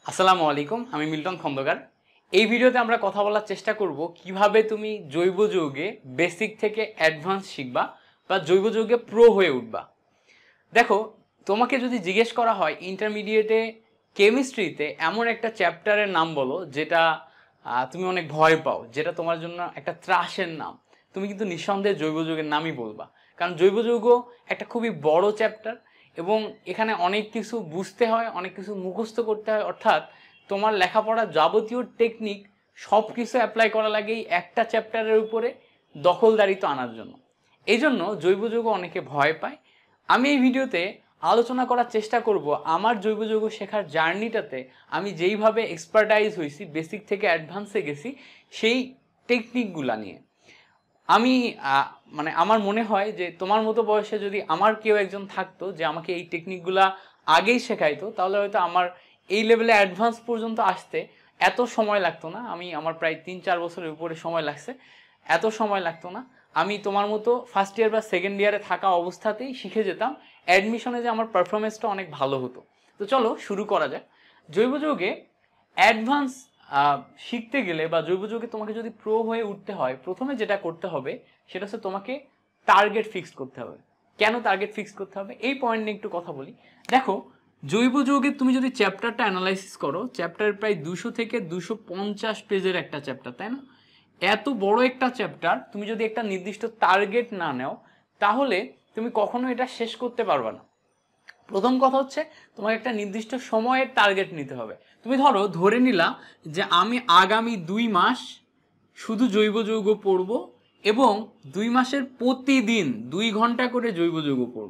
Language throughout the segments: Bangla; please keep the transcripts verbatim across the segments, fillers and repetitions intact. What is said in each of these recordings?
আসসালামু আলাইকুম, আমি মিল্টন খন্দকার। এই ভিডিওতে আমরা কথা বলার চেষ্টা করব কিভাবে তুমি জৈব যৌগে বেসিক থেকে অ্যাডভান্স শিখবা বা জৈব যৌগে প্রো হয়ে উঠবা। দেখো, তোমাকে যদি জিজ্ঞেস করা হয় ইন্টারমিডিয়েটে কেমিস্ট্রিতে এমন একটা চ্যাপ্টারের নাম বলো যেটা তুমি অনেক ভয় পাও, যেটা তোমার জন্য একটা ত্রাসের নাম, তুমি কিন্তু নিঃসন্দেহে জৈব যৌগের নামই বলবা। কারণ জৈব যৌগ একটা খুবই বড় চ্যাপ্টার এবং এখানে অনেক কিছু বুঝতে হয়, অনেক কিছু মুখস্থ করতে হয়। অর্থাৎ তোমার লেখাপড়া যাবতীয় টেকনিক সব কিছু অ্যাপ্লাই করা লাগে এই একটা চ্যাপ্টারের উপরে দখলদারিত্ব আনার জন্য। এই জন্য জৈব যৌগ অনেকে ভয় পায়। আমি এই ভিডিওতে আলোচনা করার চেষ্টা করব আমার জৈব যৌগ শেখার জার্নিটাতে আমি যেইভাবে এক্সপার্টাইজ হয়েছি, বেসিক থেকে অ্যাডভান্সে গেছি, সেই টেকনিকগুলা নিয়ে। আমি মানে আমার মনে হয় যে তোমার মতো বয়সে যদি আমার কেউ একজন থাকতো যে আমাকে এই টেকনিকগুলা আগেই শেখাইতো, তাহলে হয়তো আমার এই লেভেলে অ্যাডভান্স পর্যন্ত আসতে এত সময় লাগতো না। আমি আমার প্রায় তিন চার বছরের উপরে সময় লাগছে, এত সময় লাগতো না। আমি তোমার মতো ফার্স্ট ইয়ার বা সেকেন্ড ইয়ারে থাকা অবস্থাতেই শিখে যেতাম, অ্যাডমিশনে যে আমার পারফরমেন্সটা অনেক ভালো হতো। তো চলো শুরু করা যাক। জৈব যৌগে অ্যাডভান্স শিখতে গেলে বা জৈব যৌগে তোমাকে যদি প্রো হয়ে উঠতে হয়, প্রথমে যেটা করতে হবে সেটা হচ্ছে তোমাকে টার্গেট ফিক্স করতে হবে। কেন টার্গেট ফিক্স করতে হবে এই পয়েন্ট নিয়ে একটু কথা বলি। দেখো, জৈব যৌগের তুমি যদি চ্যাপ্টারটা অ্যানালাইসিস করো, চ্যাপ্টার প্রায় দুশো থেকে দুশো পঞ্চাশ পেজের একটা চ্যাপ্টার, তাই না? এত বড় একটা চ্যাপ্টার তুমি যদি একটা নির্দিষ্ট টার্গেট না নাও, তাহলে তুমি কখনো এটা শেষ করতে পারবে না। প্রথম কথা হচ্ছে তোমাকে একটা নির্দিষ্ট সময়ের টার্গেট নিতে হবে। তুমি ধরো ধরে নিলা যে আমি আগামী দুই মাস শুধু জৈব যৌগ পড়ব এবং দুই মাসের প্রতিদিন দুই ঘন্টা করে জৈব যৌগ পড়ব।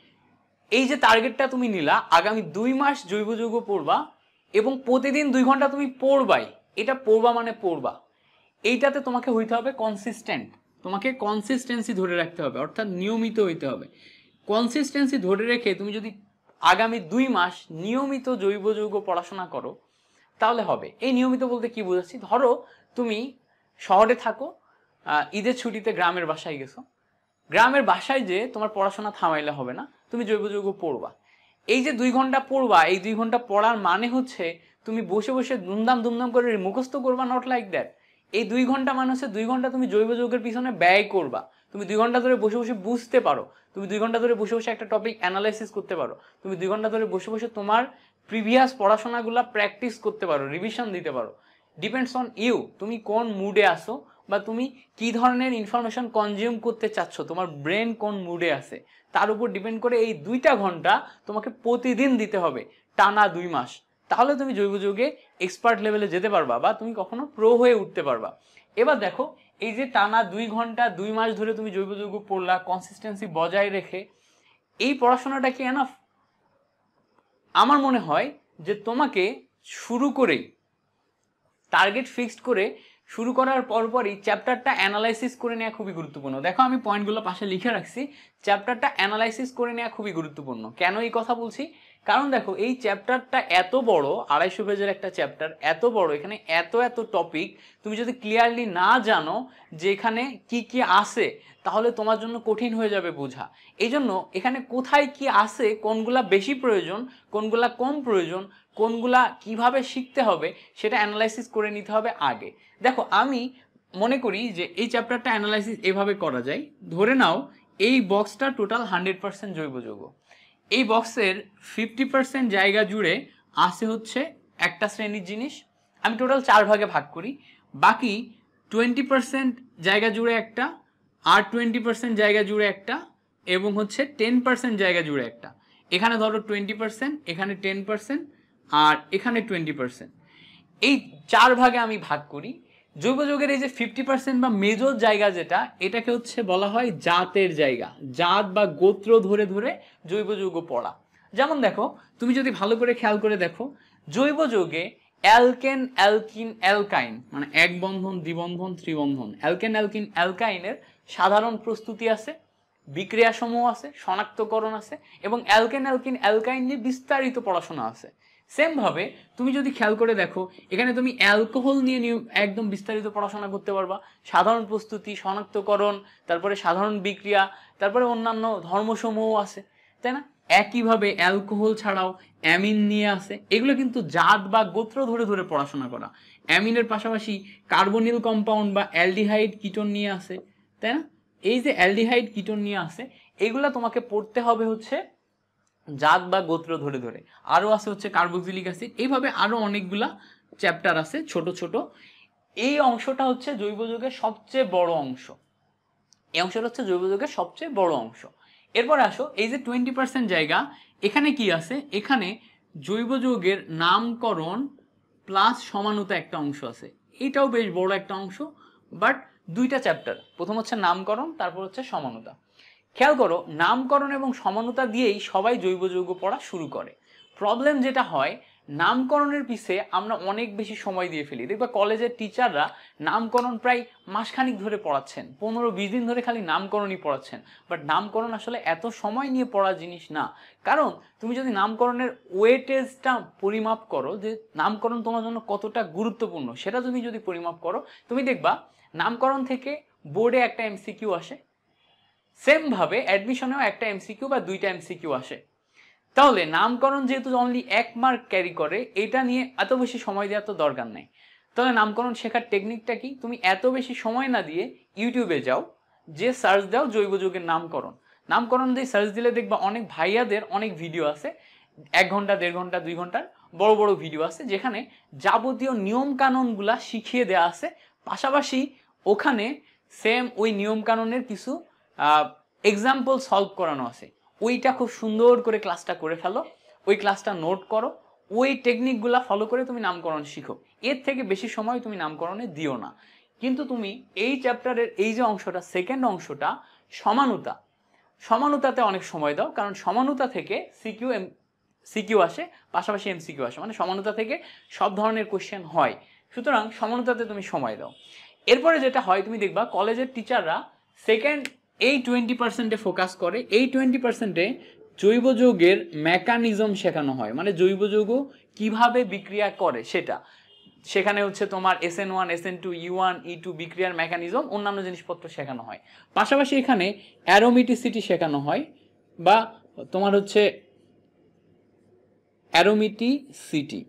এই যে টার্গেটটা তুমি নিলা, আগামী দুই মাস জৈব যৌগ পড়বা এবং প্রতিদিন দুই ঘন্টা তুমি পড়বাই, এটা পড়বা মানে পড়বা। এইটাতে তোমাকে হইতে হবে কনসিস্টেন্ট, তোমাকে কনসিস্টেন্সি ধরে রাখতে হবে, অর্থাৎ নিয়মিত হইতে হবে। কনসিস্টেন্সি ধরে রেখে তুমি যদি আগামী দুই মাস নিয়মিত জৈব যৌগ পড়াশোনা করো তাহলে হবে। এই নিয়মিত বলতে কি বুঝাচ্ছি, ধরো তুমি শহরে থাকো, ঈদের ছুটিতে গ্রামের বাসায় গেছো, গ্রামের বাসায় যে তোমার পড়াশোনা থামাইলে হবে না, তুমি জৈব যৌগ পড়বা। এই যে দুই ঘন্টা পড়বা, এই দুই ঘন্টা পড়ার মানে হচ্ছে তুমি বসে বসে দুমদাম দুমদাম করে মুখস্থ করবা, নট লাইক দ্যাট। এই দুই ঘন্টা মানে হচ্ছে দুই ঘন্টা তুমি জৈব যৌগের পিছনে ব্যয় করবা। তুমি দুই ঘন্টা ধরে বসে বসে বুঝতে পারো, তুমি দুই ঘন্টা ধরে বসে বসে একটা টপিক অ্যানালাইসিস করতে পারো, তুমি দুই ঘন্টা ধরে বসে বসে তোমার প্রিভিয়াস পড়াশোনাগুলো প্র্যাকটিস করতে পারো, রিভিশন দিতে পারো। ডিপেন্ডস অন ইউ, তুমি কোন মুডে আসো বা তুমি কি ধরনের ইনফরমেশন কনজিউম করতে চাচ্ছ, তোমার ব্রেন কোন মুডে আছে তার উপর ডিপেন্ড করে এই দুইটা ঘন্টা তোমাকে প্রতিদিন দিতে হবে টানা দুই মাস। তাহলে তুমি জৈব যৌগে এক্সপার্ট লেভেলে যেতে পারবা বা তুমি কখনো প্রো হয়ে উঠতে পারবা। এবার দেখো, এই যে টানা দুই ঘন্টা দুই মাস ধরে তুমি জৈব যৌগ পড়লা কনসিস্টেন্সি বজায় রেখে, এই পড়াশোনাটা কি এনাফ? আমার মনে হয় যে তোমাকে শুরু করেই টার্গেট ফিক্সড করে শুরু করার পরপরই চ্যাপ্টারটা অ্যানালাইসিস করে নেওয়া খুবই গুরুত্বপূর্ণ। দেখো, আমি পয়েন্টগুলো পাশে লিখে রাখছি। চ্যাপ্টারটা অ্যানালাইসিস করে নেওয়া খুবই গুরুত্বপূর্ণ। কেন এই কথা বলছি? কারণ দেখো, এই চ্যাপ্টারটা এত বড়, আড়াইশো পেজের একটা চ্যাপ্টার, এত বড়, এখানে এত এত টপিক, তুমি যদি ক্লিয়ারলি না জানো যে এখানে কি কি আছে, তাহলে তোমার জন্য কঠিন হয়ে যাবে বোঝা। এই জন্য এখানে কোথায় কি আছে, কোনগুলা বেশি প্রয়োজন, কোনগুলা কম প্রয়োজন, কোনগুলা কিভাবে শিখতে হবে, সেটা অ্যানালাইসিস করে নিতে হবে আগে। দেখো, আমি মনে করি যে এই চ্যাপ্টারটা অ্যানালাইসিস এভাবে করা যায়। ধরে নাও এই বক্সটা টোটাল হান্ড্রেড পার্সেন্ট জৈব যৌগ। এই বক্সের ফিফটি পার্সেন্ট জায়গা জুড়ে আছে হচ্ছে একটা শ্রেণীর জিনিস, আমি টোটাল চার ভাগে ভাগ করি। বাকি টোয়েন্টি পার্সেন্ট জায়গা জুড়ে একটা, আর টোয়েন্টি পার্সেন্ট জায়গা জুড়ে একটা, এবং হচ্ছে টেন পার্সেন্ট জায়গা জুড়ে একটা। এখানে ধরো টোয়েন্টি পার্সেন্ট, এখানে টেন পার্সেন্ট, আর এখানে টোয়েন্টি পার্সেন্ট। এই চার ভাগে আমি ভাগ করি। জৈব যৌগের এই যে ফিফটি পার্সেন্ট বা মেজর জায়গা যেটা, এটাকে হচ্ছে বলা হয় জাতের জায়গা, জাত বা গোত্র ধরে ধরে জৈব যৌগ পড়া। যেমন দেখো, তুমি যদি ভালো করে খেয়াল করে দেখো, জৈব যৌগে অ্যালকেন অ্যালকিন অ্যালকাইন মানে এক বন্ধন দ্বিবন্ধন ত্রিবন্ধন, অ্যালকেন অ্যালকিন অ্যালকাইনের সাধারণ প্রস্তুতি আছে, বিক্রিয়া সমূহ আছে, শনাক্তকরণ আছে, এবং অ্যালকেন অ্যালকিন অ্যালকাইন নিয়ে বিস্তারিত পড়াশোনা আছে। সেম ভাবে তুমি যদি খেয়াল করে দেখো, এখানে তুমি অ্যালকোহল নিয়ে একদম বিস্তারিত পড়াশোনা করতে পারবা, সাধারণ প্রস্তুতি, শনাক্তকরণ, তারপরে সাধারণ বিক্রিয়া, তারপরে অন্যান্য ধর্মসমূহ আছে, তাই না? একইভাবে অ্যালকোহল ছাড়াও অ্যামিন নিয়ে আসে, এগুলো কিন্তু জাত বা গোত্র ধরে ধরে পড়াশোনা করা। অ্যামিনের পাশাপাশি কার্বনিল কম্পাউন্ড বা অ্যালডিহাইড কিটোন নিয়ে আসে, তাই না? এই যে অ্যালডিহাইড কিটোন নিয়ে আসে এগুলা তোমাকে পড়তে হবে হচ্ছে জাত বা গোত্র ধরে ধরে। আরও আছে হচ্ছে কার্বক্সিলিক অ্যাসিড, এইভাবে আরও অনেকগুলা চ্যাপ্টার আছে ছোট ছোট। এই অংশটা হচ্ছে জৈব যৌগের সবচেয়ে বড় অংশ, এই অংশটা হচ্ছে জৈব যৌগের সবচেয়ে বড় অংশ। এরপর আসো এই যে টোয়েন্টি পার্সেন্ট জায়গা, এখানে কি আছে? এখানে জৈব যৌগের নামকরণ প্লাস সমানতা একটা অংশ আছে, এটাও বেশ বড় একটা অংশ, বাট দুইটা চ্যাপ্টার, প্রথম হচ্ছে নামকরণ, তারপর হচ্ছে সমানতা। খেয়াল করো, নামকরণ এবং সমানতা দিয়েই সবাই জৈব যৌগ পড়া শুরু করে। প্রবলেম যেটা হয়, নামকরণের পিছে আমরা অনেক বেশি সময় দিয়ে ফেলি। দেখবা কলেজের টিচাররা নামকরণ প্রায় মাসখানিক ধরে পড়াচ্ছেন, পনেরো বিশ দিন ধরে খালি নামকরণই পড়াচ্ছেন, বাট নামকরণ আসলে এত সময় নিয়ে পড়া জিনিস না। কারণ তুমি যদি নামকরণের ওয়েটেজটা পরিমাপ করো, যে নামকরণ তোমার জন্য কতটা গুরুত্বপূর্ণ সেটা তুমি যদি পরিমাপ করো, তুমি দেখবা নামকরণ থেকে বোর্ডে একটা এমসিকিউ আসে, সেম ভাবে অ্যাডমিশনেও একটা এমসিকিউ বা দুইটা এমসিকিউ আসে। তাহলে নামকরণ যেহেতু অনলি এক মার্ক ক্যারি করে, এটা নিয়ে এত বেশি সময় দেওয়ার তো দরকার নেই। তাহলে নামকরণ শেখার টেকনিকটা কি? তুমি এত বেশি সময় না দিয়ে ইউটিউবে যাও, যে সার্চ দাও জৈব যৌগের নামকরণ, নামকরণ দিয়ে সার্চ দিলে দেখবা অনেক ভাইয়াদের অনেক ভিডিও আছে, এক ঘন্টা দেড় ঘন্টা দুই ঘন্টার বড় বড় ভিডিও আছে, যেখানে যাবতীয় নিয়ম কানুনগুলা শিখিয়ে দেওয়া আছে। পাশাপাশি ওখানে সেম ওই নিয়ম কানুনের কিছু এক্সাম্পল সলভ করানো আছে, ওইটা খুব সুন্দর করে ক্লাসটা করে ফেলো, ওই ক্লাসটা নোট করো, ওই টেকনিকগুলা ফলো করে তুমি নামকরণ শিখো। এর থেকে বেশি সময় তুমি নামকরণে দিও না। কিন্তু তুমি এই চ্যাপ্টারের এই যে অংশটা, সেকেন্ড অংশটা সমানতা, সমানতাতে অনেক সময় দাও, কারণ সমানতা থেকে সিকিউ এম সিকিউ আসে, পাশাপাশি এমসিকিউ আসে, মানে সমানতা থেকে সব ধরনের কোশ্চেন হয়, সুতরাং সমানতাতে তুমি সময় দাও। এরপরে যেটা হয়, তুমি দেখবা কলেজের টিচাররা সেকেন্ড এই টোয়েন্টি পার্সেন্টে ফোকাস করে, এই টোয়েন্টি পার্সেন্টে জৈব যৌগের মেকানিজম শেখানো হয়, মানে জৈব যৌগ কিভাবে বিক্রিয়া করে সেটা। সেখানে হচ্ছে তোমার S N one S N two E one E two বিক্রিয়ার মেকানিজম, অন্যান্য জিনিসপত্র শেখানো হয়। পাশাপাশি এখানে অ্যারোমেটিসিটি শেখানো হয়, বা তোমার হচ্ছে অ্যারোমেটিসিটি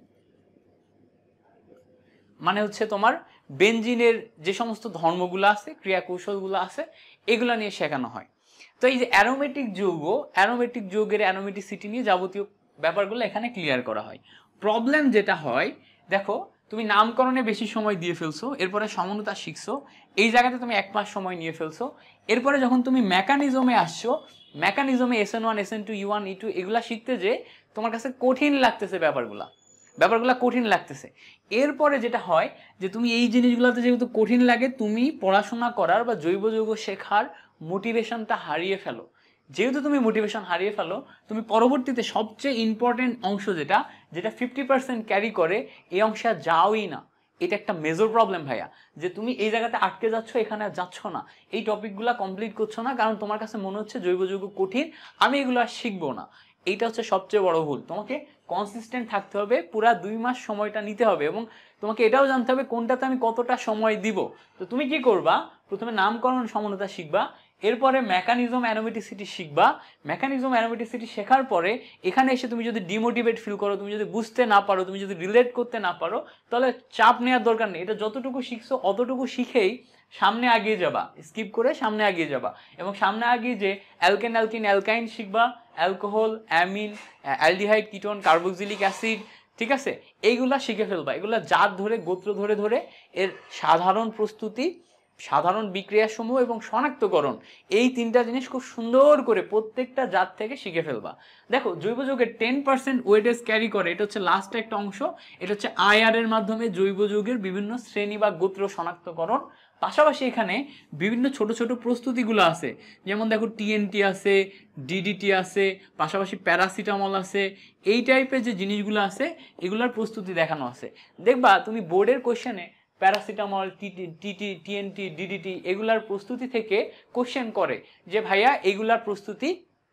মানে হচ্ছে তোমার বেনজিনের যে সমস্ত ধর্মগুলো আছে, ক্রিয়া কৌশলগুলো আছে, এগুলো নিয়ে শেখানো হয়। তো এই যে অ্যারোমেটিক যৌগ, অ্যারোমেটিক যৌগের অ্যারোমেটিসিটি নিয়ে যাবতীয় ব্যাপারগুলো এখানে ক্লিয়ার করা হয়। প্রবলেম যেটা হয়, দেখো তুমি নামকরণে বেশি সময় দিয়ে ফেলছো, এরপরে সমানতা শিখছো, এই জায়গাতে তুমি এক মাস সময় নিয়ে ফেলছো। এরপরে যখন তুমি মেকানিজমে আসছো, মেকানিজমে S N one S N two E one E two এগুলা শিখতে যে তোমার কাছে কঠিন লাগতেছে, ব্যাপারগুলা ব্যাপারগুলো কঠিন লাগতেছে। এরপরে যেটা হয় যে তুমি এই জিনিসগুলোতে যেহেতু কঠিন লাগে, তুমি পড়াশোনা করার বা জৈব যৌগ শেখার মোটিভেশনটা হারিয়ে ফেলো। যেহেতু তুমি মোটিভেশন হারিয়ে ফেলো, তুমি পরবর্তীতে সবচেয়ে ইম্পর্টেন্ট অংশ যেটা যেটা ফিফটি পার্সেন্ট ক্যারি করে, এই অংশে আর যাওই না। এটা একটা মেজর প্রবলেম ভাইয়া, যে তুমি এই জায়গাতে আটকে যাচ্ছ, এখানে আর যাচ্ছ না, এই টপিকগুলো কমপ্লিট করছো না, কারণ তোমার কাছে মনে হচ্ছে জৈব যৌগ কঠিন, আমি এগুলো আর শিখবো না। এইটা হচ্ছে সবচেয়ে বড় ভুল। তোমাকে কনসিস্টেন্ট থাকতে হবে, পুরা দুই মাস সময়টা নিতে হবে, এবং তোমাকে এটাও জানতে হবে কোনটাতে আমি কতটা সময় দিব। তো তুমি কি করবা? প্রথমে নামকরণ সমানতা শিখবা, এরপরে মেকানিজম অ্যারোমেটিসিটি শিখবা। মেকানিজম অ্যারোমেটিসিটি শেখার পরে এখানে এসে তুমি যদি ডিমোটিভেট ফিল করো, তুমি যদি বুঝতে না পারো, তুমি যদি রিলেট করতে না পারো, তাহলে চাপ নেওয়ার দরকার নেই। এটা যতটুকু শিখছো অতটুকু শিখেই সামনে আগিয়ে যাবা, স্কিপ করে সামনে আগিয়ে যাবা, এবং সামনে আগিয়ে যে অ্যালকেন অ্যালকিন অ্যালকাইন শিখবা, alcohol, amine, aldehyde, ketone, carboxylic acid, ঠিক আছে, এইগুলা শিখে ফেলবা। এগুলা জাত ধরে, গোত্র ধরে ধরে এর সাধারণ প্রস্তুতি, সাধারণ বিক্রিয়াসমূহ এবং শনাক্তকরণ, এই তিনটা জিনিস খুব সুন্দর করে প্রত্যেকটা জাত থেকে শিখে ফেলবা। দেখো জৈব যৌগের টেন পার্সেন্ট ওয়েটেজ ক্যারি করে, এটা হচ্ছে লাস্ট একটা অংশ, এটা হচ্ছে আইআর এর মাধ্যমে জৈব যৌগের বিভিন্ন শ্রেণী বা গোত্র শনাক্তকরণ। পাশাপাশি এখানে বিভিন্ন ছোট ছোট প্রস্তুতিগুলো আছে, যেমন দেখো টিএনটি আছে, ডিডিটি আছে, পাশাপাশি প্যারাসিটামল আছে, এই টাইপের যে জিনিসগুলো আছে এগুলার প্রস্তুতি দেখানো আছে। দেখবা তুমি বোর্ডের কোশ্চেনে প্যারাসিটামল, টিটি, টিএনটি, ডিডিটি এগুলার প্রস্তুতি থেকে কোশ্চেন করে যে ভাইয়া এগুলার প্রস্তুতি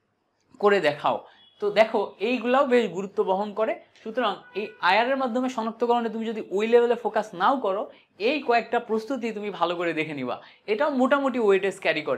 করে দেখাও। তো দেখো এইগুলাও বেশ গুরুত্ব বহন করে। সুতরাং এই আয়ার এর মাধ্যমে শনাক্তকরণে তুমি যদি ওই লেভেলে ফোকাস নাও করো, এই কয়েকটা প্রস্তুতি তুমি ভালো করে দেখে নিবা, এটাও মোটামুটি ওয়েটেজ ক্যারি করে।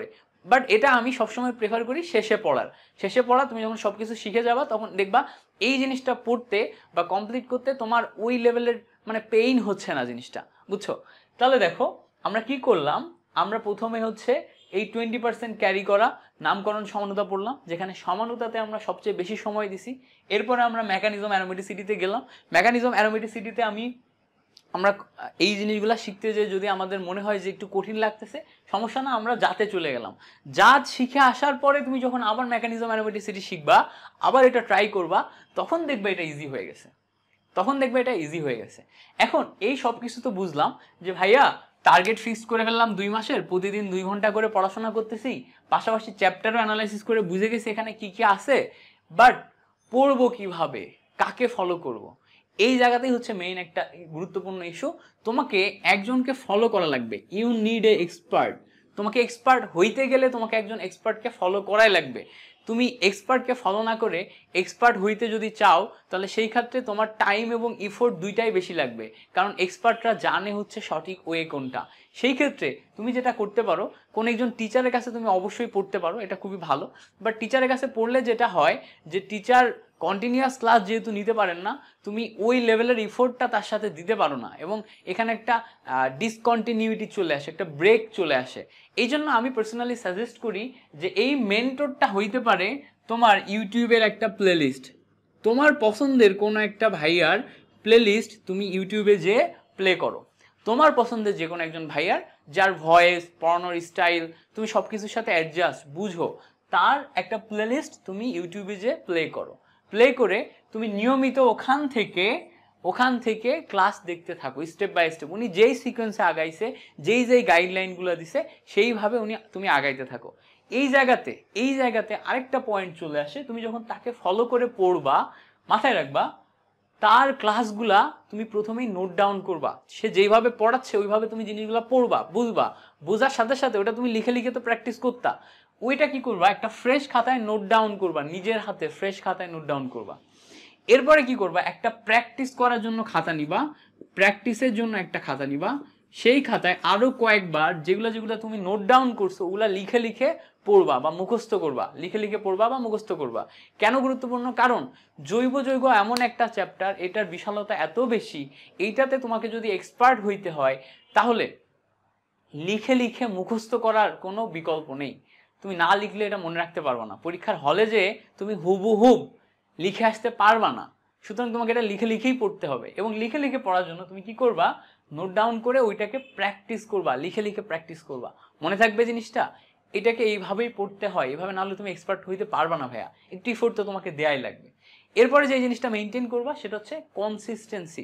বাট এটা আমি সবসময় প্রেফার করি শেষে পড়ার। শেষে পড়া তুমি যখন সব কিছু শিখে যাবা তখন দেখবা এই জিনিসটা পড়তে বা কমপ্লিট করতে তোমার ওই লেভেলের মানে পেইন হচ্ছে না জিনিসটা, বুঝছো? তাহলে দেখো আমরা কি করলাম, আমরা প্রথমে হচ্ছে এই টোয়েন্টি পার্সেন্ট ক্যারি করা নামকরণ সমানুতা পড়লাম, যেখানে সমানুতাতে আমরা সবচেয়ে বেশি সময় দিছি। এরপরে আমরা মেকানিজম অ্যারোমেটিসিটিতে গেলাম। মেকানিজম অ্যারোমেটিসিটিতে আমি আমরা এই জিনিসগুলো শিখতে যে যদি আমাদের মনে হয় যে একটু কঠিন লাগতেছে, সমস্যা না, আমরা জাতে চলে গেলাম। জাত শিখে আসার পরে তুমি যখন আবার মেকানিজম অ্যারোমেটিসিটি শিখবা, আবার এটা ট্রাই করবা, তখন দেখবে এটা ইজি হয়ে গেছে, তখন দেখবে এটা ইজি হয়ে গেছে। এখন এই সব কিছু তো বুঝলাম যে ভাইয়া টার্গেট ফিক্সড করে ফেললাম দুই মাসের, প্রতিদিন দুই ঘন্টা করে পড়াশোনা করতেছি, পাশাপাশি চ্যাপ্টারও অ্যানালাইসিস করে বুঝে গেছি এখানে কি কি আছে, বাট পড়বো কিভাবে, কাকে ফলো করব, এই জায়গাতেই হচ্ছে মেইন একটা গুরুত্বপূর্ণ ইস্যু। তোমাকে একজনকে ফলো করা লাগবে, ইউ নিড এ এক্সপার্ট। তোমাকে এক্সপার্ট হইতে গেলে তোমাকে একজন এক্সপার্টকে ফলো করাই লাগবে। তুমি এক্সপার্টকে ফলো না করে এক্সপার্ট হইতে যদি চাও, তাহলে সেই ক্ষেত্রে তোমার টাইম এবং ইফোর্ট দুইটাই বেশি লাগবে, কারণ এক্সপার্টরা জানে হচ্ছে সঠিক ওয়ে কোনটা। সেই ক্ষেত্রে তুমি যেটা করতে পারো, কোন একজন টিচারের কাছে তুমি অবশ্যই পড়তে পারো, এটা খুবই ভালো। বাট টিচারের কাছে পড়লে যেটা হয় যে টিচার কন্টিনিউয়াস ক্লাস যেহেতু নিতে পারেন না, তুমি ওই লেভেলের ইফোর্টটা তার সাথে দিতে পারো না, এবং এখানে একটা ডিসকন্টিনিউটি চলে আসে, একটা ব্রেক চলে আসে। এই জন্য আমি পার্সোনালি সাজেস্ট করি যে এই মেন্টরটা হইতে পারে তোমার ইউটিউবের একটা প্লেলিস্ট, তোমার পছন্দের কোনো একটা ভাইয়ার প্লেলিস্ট তুমি ইউটিউবে যে প্লে করো, তোমার পছন্দের যে কোনো একজন ভাইয়ার যার ভয়েস, পড়ানোর স্টাইল তুমি সব কিছুর সাথে অ্যাডজাস্ট বুঝো, তার একটা প্লেলিস্ট তুমি ইউটিউবে যে প্লে করো। প্লে করে তুমি নিয়মিত ওখান থেকে ওখান থেকে ক্লাস দেখতে থাকো স্টেপ বাই স্টেপ। উনি যেই সিকোয়েন্সে আগাইছে, যেই যেই গাইডলাইনগুলো দিছে, সেইভাবে উনি তুমি আগাইতে থাকো। এই জায়গাতে এই জায়গাতে আরেকটা পয়েন্ট চলে আসে, তুমি যখন তাকে ফলো করে পড়বা, মাথায় রাখবা তার ক্লাসগুলা তুমি প্রথমেই নোট ডাউন করবা। সে যেইভাবে পড়াচ্ছে ওইভাবে তুমি জিনিসগুলো পড়বা, বুঝবা, বোঝার সাথে সাথে ওটা তুমি লিখে লিখে তো প্র্যাকটিস করতা, ওইটা কি করবা, একটা ফ্রেশ খাতায় নোট ডাউন করবা, নিজের হাতে ফ্রেশ খাতায় নোট ডাউন করবা। এরপরে কি করবা, একটা প্র্যাকটিস করার জন্য খাতা নিবা, প্র্যাকটিসের জন্য একটা খাতা নিবা, সেই খাতায় আরো কয়েকবার যেগুলো যেগুলো তুমি নোট ডাউন করছো ওগুলা লিখে লিখে পড়বা বা মুখস্থ করবা, লিখে লিখে পড়বা বা মুখস্থ করবা। কেন গুরুত্বপূর্ণ, কারণ জৈব যৌগ এমন একটা চ্যাপ্টার, এটার বিশালতা এত বেশি, এইটাতে তোমাকে যদি এক্সপার্ট হইতে হয় তাহলে লিখে লিখে মুখস্থ করার কোনো বিকল্প নেই। তুমি না লিখলে এটা মনে রাখতে পারবা না, পরীক্ষার হলে যে তুমি হুবহুব লিখে আসতে পারবা না। সুতরাং তোমাকে এটা লিখে লিখেই পড়তে হবে, এবং লিখে লিখে পড়ার জন্য তুমি কি করবা, নোট ডাউন করে ওইটাকে প্র্যাকটিস করবা, লিখে লিখে প্র্যাকটিস করবা, মনে থাকবে জিনিসটা। এটাকে এইভাবেই পড়তে হয়, এইভাবে না হলে তুমি এক্সপার্ট হইতে পারবা না ভাইয়া, একটু এফোর্ট তো তোমাকে দেয়াই লাগবে। এরপরে যে জিনিসটা মেনটেন করবা সেটা হচ্ছে কনসিস্টেন্সি,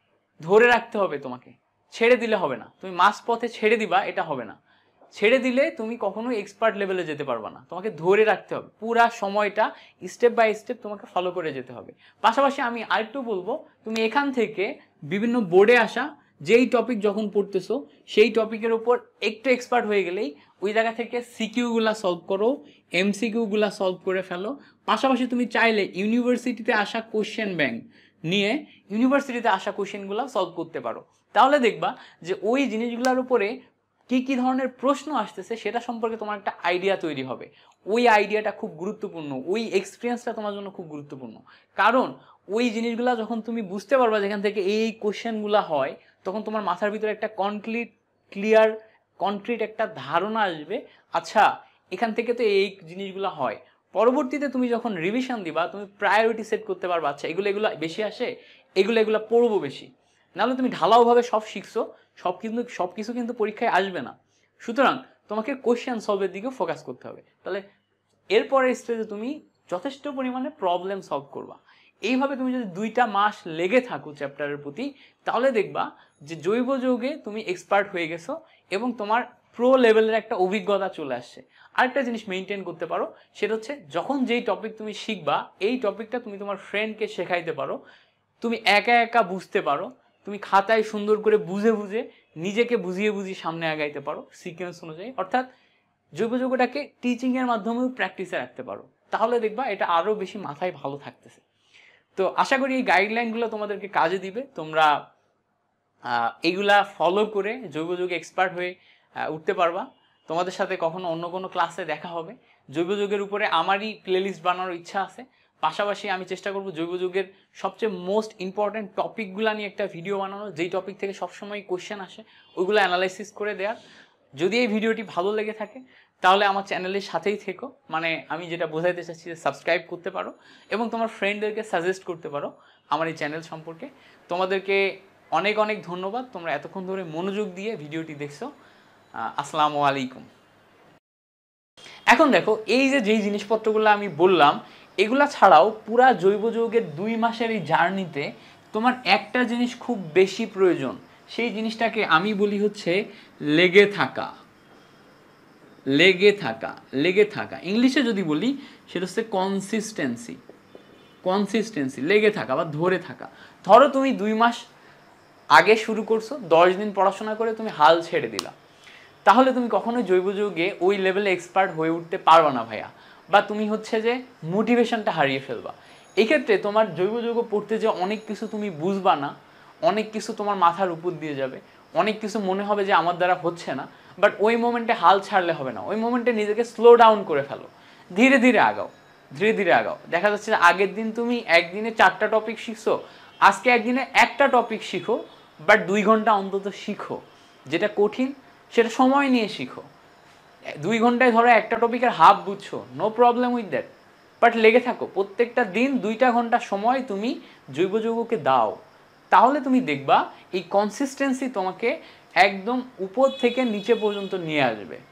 ধরে রাখতে হবে তোমাকে, ছেড়ে দিলে হবে না। তুমি মাঝ পথে ছেড়ে দিবা, এটা হবে না। ছেড়ে দিলে তুমি কখনোই এক্সপার্ট লেভেলে যেতে পারবা না, তোমাকে ধরে রাখতে হবে, পুরা সময়টা স্টেপ বাই স্টেপ তোমাকে ফলো করে যেতে হবে। পাশাপাশি আমি আরেকটু বলবো, তুমি এখান থেকে বিভিন্ন বোর্ডে আসা যেই টপিক যখন পড়তেছো সেই টপিকের উপর একটু এক্সপার্ট হয়ে গেলেই ওই জায়গা থেকে সিকিউগুলা সলভ করো, এমসিকিউগুলা সলভ করে ফেলো। পাশাপাশি তুমি চাইলে ইউনিভার্সিটিতে আসা কোশ্চেন ব্যাংক নিয়ে ইউনিভার্সিটিতে আসা কোশ্চেনগুলো সলভ করতে পারো। তাহলে দেখবা যে ওই জিনিসগুলোর উপরে কি কি ধরনের প্রশ্ন আসতেছে সেটা সম্পর্কে তোমার একটা আইডিয়া তৈরি হবে। ওই আইডিয়াটা খুব গুরুত্বপূর্ণ, ওই এক্সপিরিয়েন্সটা তোমার জন্য খুব গুরুত্বপূর্ণ, কারণ ওই জিনিসগুলো যখন তুমি বুঝতে পারবা যেখান থেকে এই কোশ্চেনগুলো হয়, তখন তোমার মাথার ভিতরে একটা কনক্রিট ক্লিয়ার কনক্রিট একটা ধারণা আসবে, আচ্ছা এখান থেকে তো এই জিনিসগুলো হয়। পরবর্তীতে তুমি যখন রিভিশন দিবা, তুমি প্রায়োরিটি সেট করতে পারবা, আচ্ছা এগুলো এগুলো বেশি আসে, এগুলো এগুলো পড়বো বেশি। নাহলে তুমি ঢালাওভাবে সব শিখছো, সব কিন্তু সব কিছু কিন্তু পরীক্ষায় আসবে না। সুতরাং তোমাকে কোশ্চেন সলভের দিকে ফোকাস করতে হবে। তাহলে এরপরের স্টেজে তুমি যথেষ্ট পরিমাণে প্রবলেম সলভ করবা। এইভাবে তুমি যদি দুইটা মাস লেগে থাকো চ্যাপ্টারের প্রতি, তাহলে দেখবা যে জৈব যৌগে তুমি এক্সপার্ট হয়ে গেছো এবং তোমার প্রো লেভেলের একটা অভিজ্ঞতা চলে আসছে। আরেকটা জিনিস মেনটেন করতে পারো, সেটা হচ্ছে যখন যেই টপিক তুমি শিখবা, এই টপিকটা তুমি তোমার ফ্রেন্ডকে শেখাইতে পারো, তুমি একা একা বুঝতে পারো, তুমি খাতায় সুন্দর করে বুঝে বুঝে নিজেকে বুঝিয়ে বুঝিয়ে সামনে আগাইতে পারো সিকোয়েন্স অনুযায়ী। অর্থাৎ জৈব যৌগটাকে টিচিংয়ের মাধ্যমেও প্র্যাকটিসে রাখতে পারো, তাহলে দেখবা এটা আরও বেশি মাথায় ভালো থাকতেছে। তো আশা করি এই গাইডলাইনগুলো তোমাদেরকে কাজে দিবে, তোমরা এইগুলা ফলো করে জৈব যৌগে এক্সপার্ট হয়ে উঠতে পারবা। তোমাদের সাথে কখনো অন্য কোনো ক্লাসে দেখা হবে। জৈব যৌগের উপরে আমারই প্লেলিস্ট বানানোর ইচ্ছা আছে। পাশাপাশি আমি চেষ্টা করব জৈব যৌগের সবচেয়ে মোস্ট ইম্পর্টেন্ট টপিকগুলো নিয়ে একটা ভিডিও বানানো, যেই টপিক থেকে সবসময় কোশ্চেন আসে ওইগুলো অ্যানালাইসিস করে দেওয়ার। যদি এই ভিডিওটি ভালো লেগে থাকে তাহলে আমার চ্যানেলের সাথেই থেকো, মানে আমি যেটা বোঝাইতে চাচ্ছি যে সাবস্ক্রাইব করতে পারো এবং তোমার ফ্রেন্ডদেরকে সাজেস্ট করতে পারো আমার এই চ্যানেল সম্পর্কে। তোমাদেরকে অনেক অনেক ধন্যবাদ, তোমরা এতক্ষণ ধরে মনোযোগ দিয়ে ভিডিওটি দেখছো। আসসালামু আলাইকুম। এখন দেখো, এই যে যেই জিনিসপত্রগুলো আমি বললাম এগুলা ছাড়াও পুরা জৈব যৌগের দুই মাসের এই জার্নিতে তোমার একটা জিনিস খুব বেশি প্রয়োজন, সেই জিনিসটাকে আমি বলি হচ্ছে লেগে থাকা। লেগে থাকা লেগে থাকা ইংলিশে যদি বলি সেটা হচ্ছে কনসিস্টেন্সি। কনসিস্টেন্সি লেগে থাকা বা ধরে থাকা। ধরো তুমি দুই মাস আগে শুরু করছো, দশ দিন পড়াশোনা করে তুমি হাল ছেড়ে দিলা, তাহলে তুমি কখনোই জৈব যৌগে ওই লেভেলে এক্সপার্ট হয়ে উঠতে পারবা না ভাইয়া, বা তুমি হচ্ছে যে মোটিভেশনটা হারিয়ে ফেলবা। এক্ষেত্রে তোমার জৈব যৌগ পড়তে যে অনেক কিছু তুমি বুঝবা না, অনেক কিছু তোমার মাথার উপর দিয়ে যাবে, অনেক কিছু মনে হবে যে আমার দ্বারা হচ্ছে না, বাট ওই মোমেন্টে হাল ছাড়লে হবে না। ওই মোমেন্টে নিজেকে স্লো ডাউন করে ফেলো, ধীরে ধীরে আগাও, ধীরে ধীরে আগাও। দেখা যাচ্ছে যে আগের দিন তুমি একদিনে চারটা টপিক শিখছো, আজকে একদিনে একটা টপিক শিখো, বাট দুই ঘন্টা অন্তত শিখো। যেটা কঠিন সেটা সময় নিয়ে শিখো। দুই ঘন্টায় ধরো একটা টপিকের হাফ বুঝছো, no problem with that, but লেগে থাকো। প্রত্যেকটা দিন দুইটা ঘন্টা সময় তুমি জৈব যৌগকে দাও, তাহলে তুমি দেখবা এই কনসিস্টেন্সি তোমাকে একদম উপর থেকে নিচে পর্যন্ত নিয়ে আসবে।